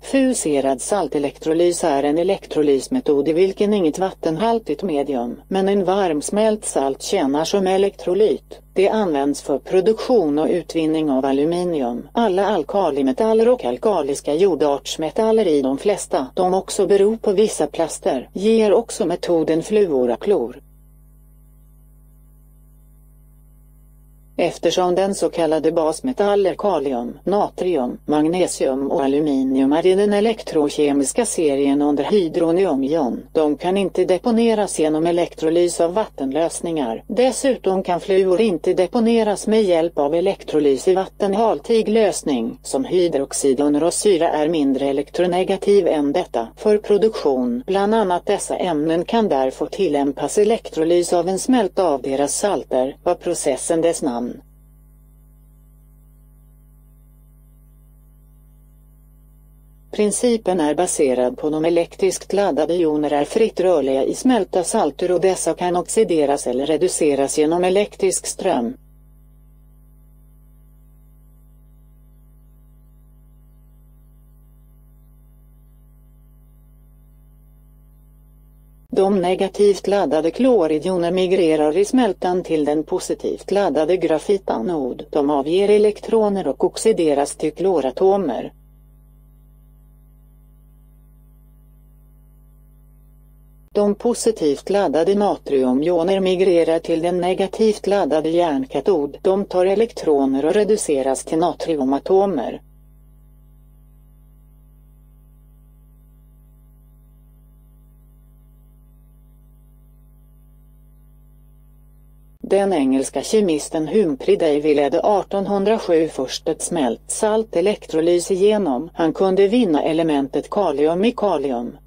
Fuserad saltelektrolys är en elektrolysmetod i vilken inget vattenhaltigt medium, men en varmsmält salt tjänar som elektrolyt. Det används för produktion och utvinning av aluminium, alla alkalimetaller och alkaliska jordartsmetaller i de flesta. De också beror på vissa plaster, ger också metoden fluoraklor. Eftersom den så kallade basmetaller kalium, natrium, magnesium och aluminium är i den elektrokemiska serien under hydroniumjon, de kan inte deponeras genom elektrolys av vattenlösningar. Dessutom kan fluor inte deponeras med hjälp av elektrolys i vattenhaltig lösning, som hydroxidonorosyra är mindre elektronegativ än detta. För produktion, bland annat dessa ämnen kan därför tillämpas elektrolys av en smälta av deras salter, var processen dess namn. Principen är baserad på de elektriskt laddade joner är fritt rörliga i smälta salter och dessa kan oxideras eller reduceras genom elektrisk ström. De negativt laddade kloridjoner migrerar i smältan till den positivt laddade grafitanod. De avger elektroner och oxideras till kloratomer. De positivt laddade natriumjoner migrerar till den negativt laddade järnkatod. De tar elektroner och reduceras till natriumatomer. Den engelska kemisten Humphrey Davy ledde 1807 först ett smält salt elektrolys igenom. Han kunde vinna elementet kalium i kalium.